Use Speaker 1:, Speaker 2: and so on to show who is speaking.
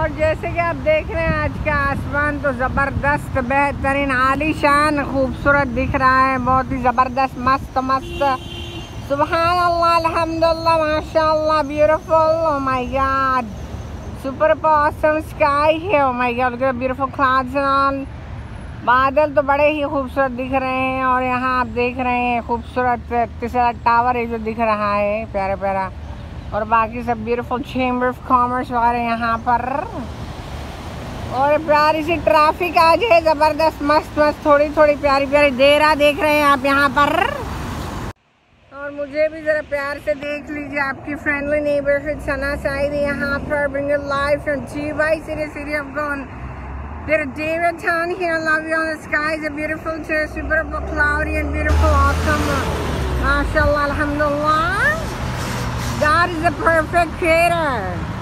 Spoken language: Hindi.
Speaker 1: और जैसे कि आप देख रहे हैं आज का आसमान तो ज़बरदस्त बेहतरीन आलीशान खूबसूरत दिख रहा है, बहुत ही ज़बरदस्त मस्त मस्त। सुभान अल्लाह अल्हम्दुलिल्लाह माशाअल्लाह beautiful. Oh my God, super awesome sky है। Oh my God, beautiful clouds and all. बादल तो बड़े ही खूबसूरत दिख रहे हैं और यहाँ आप देख रहे हैं खूबसूरत तीसरा टावर है जो दिख रहा है, प्यारा प्यारा, और बाकी सब ब्यूटीफुल चेंबर ऑफ कॉमर्स वगैरह यहाँ पर। और प्यारी सी ट्रैफिक आज है ज़बरदस्त मस्त मस्त, थोड़ी थोड़ी प्यारी प्यारी देरा देख रहे हैं आप यहाँ पर। और मुझे भी ज़रा प्यार से देख लीजिए, आपकी फ्रेंडली नेबरहुड सना साइद यहाँ पर, bring it live from GY city of Gone. There's a David town here, love you on the skies, a beautiful too, super cloudy and beautiful, awesome. MashaAllah, alhamdulillah. God is a perfect creator.